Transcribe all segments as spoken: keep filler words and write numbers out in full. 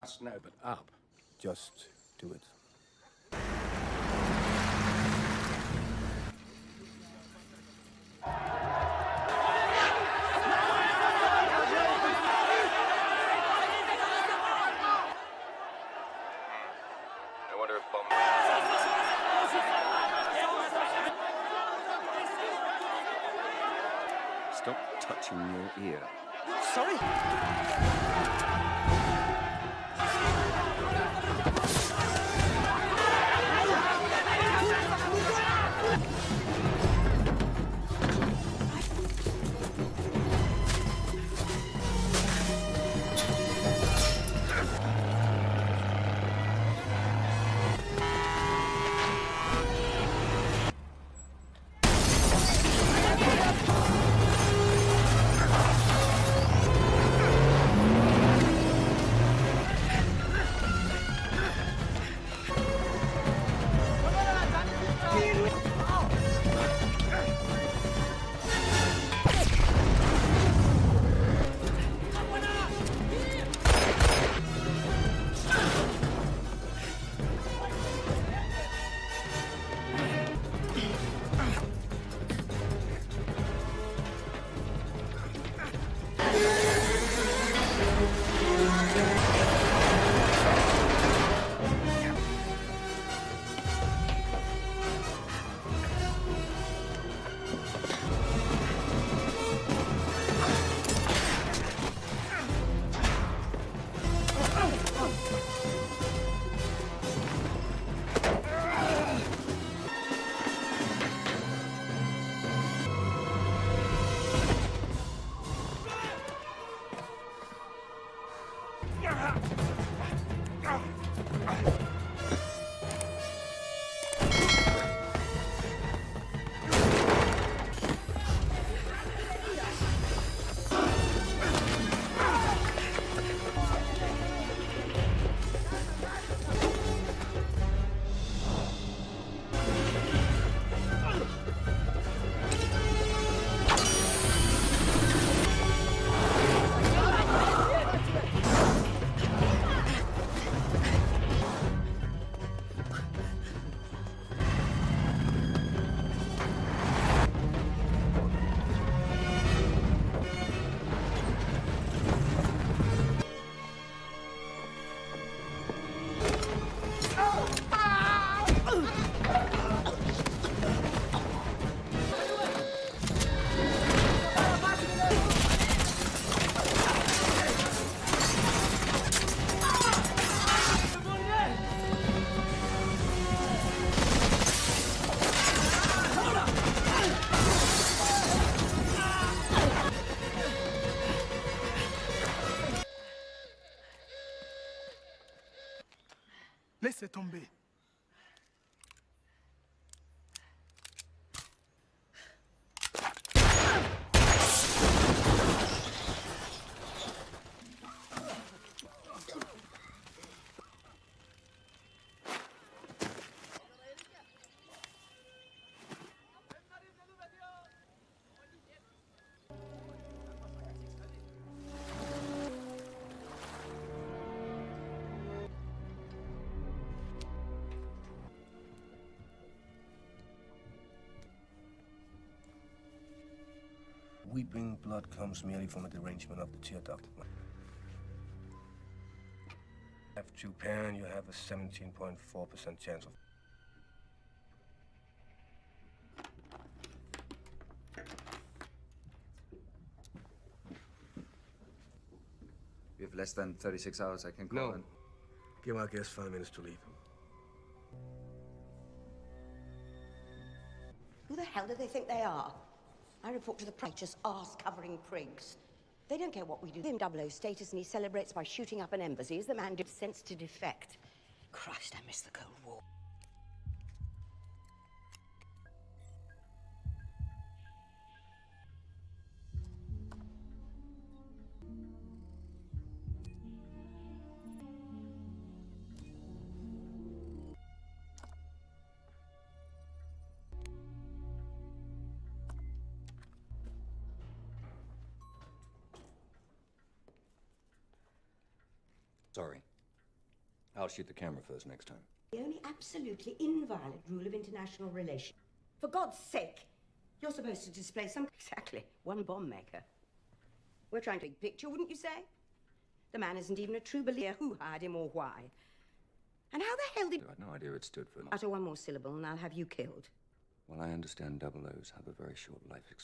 must know, but up. Just do it. I wonder if Bum... Stop touching your ear. Sorry? Laissez tomber. Weeping blood comes merely from a derangement of the tear duct. F two pan, you have a seventeen point four percent chance of... We have less than thirty-six hours. I can call No. in. Give our guests five minutes to leave. Who the hell do they think they are? I report to the righteous arse-covering prigs. They don't care what we do. Give him double O status and he celebrates by shooting up an embassy. Is the man with sense to defect? Christ, I miss the Cold War. Sorry. I'll shoot the camera first next time. The only absolutely inviolate rule of international relations. For God's sake, you're supposed to display some... Exactly, one bomb maker. We're trying to take a picture, wouldn't you say? The man isn't even a true believer. Who hired him or why? And how the hell did... I had no idea it stood for... Utter one more syllable and I'll have you killed. Well, I understand double O's have a very short life expectancy.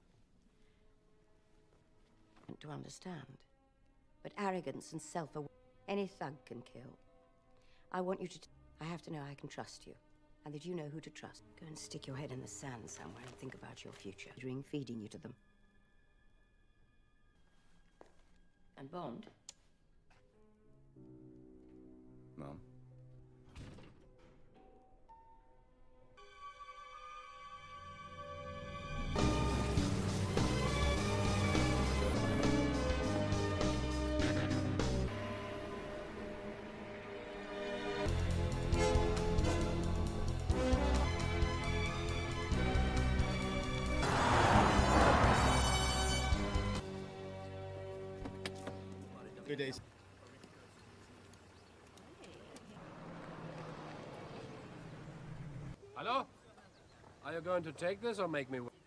To understand. But arrogance and self-awareness, any thug can kill. I want you to... T I have to know I can trust you. And that you know who to trust. Go and stick your head in the sand somewhere and think about your future. Considering feeding you to them. And Bond? Mom? Good days. Hello? Are you going to take this or make me wait?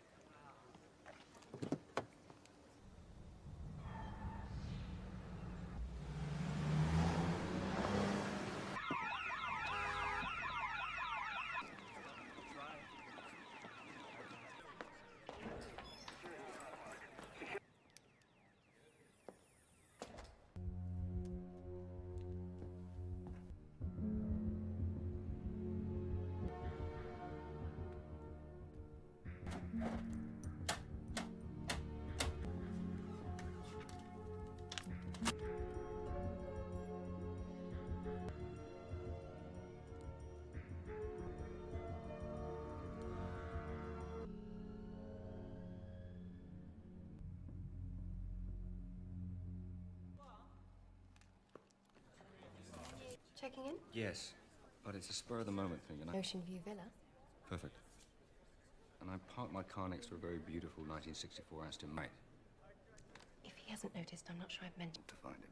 Checking in? Yes, but it's a spur-of-the-moment thing, and I... Ocean View Villa. Perfect. And I parked my car next to a very beautiful nineteen sixty-four Aston Martin. If he hasn't noticed, I'm not sure I've mentioned. To find him.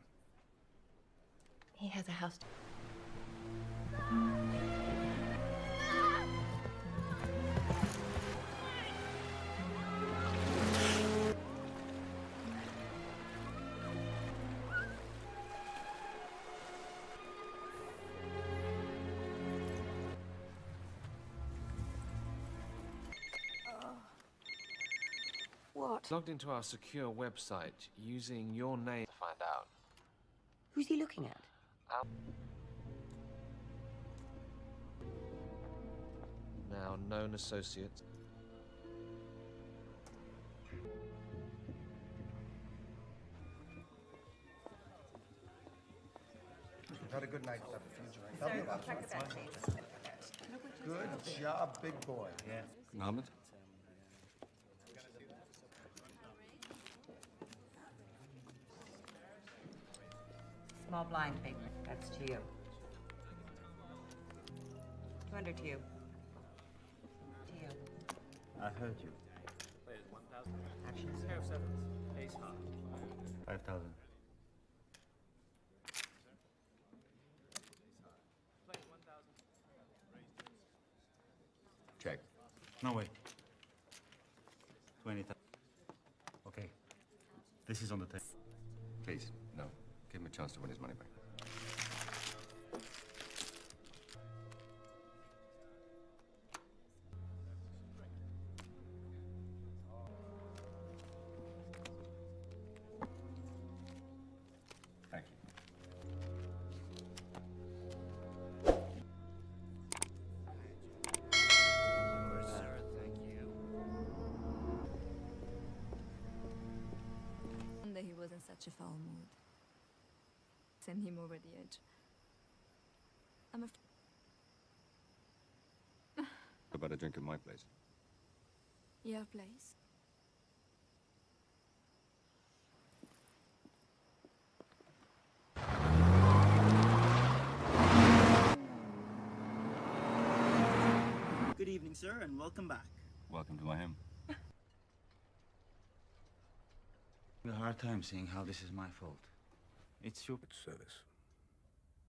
He has a house. What? Logged into our secure website using your name to find out. Who's he looking at? Now known associate. You've had a good night. Have a few drinks. Check the bed, please. Good job, big boy. Yeah. Mohammed? Small blind, baby. That's to you. two hundred to you. To you. I heard you. Action. Pair of sevens. Ace high. Five thousand. Play one thousand. Check. No way. Twenty thousand. Okay. This is on the table. Please, no. Give him a chance to win his money back. Thank you. Wonder he was in such a foul mood. Send him over the edge. I'm a. About a drink at my place. Your place? Good evening, sir, and welcome back. Welcome to my home. A hard time seeing how this is my fault. It's your Service.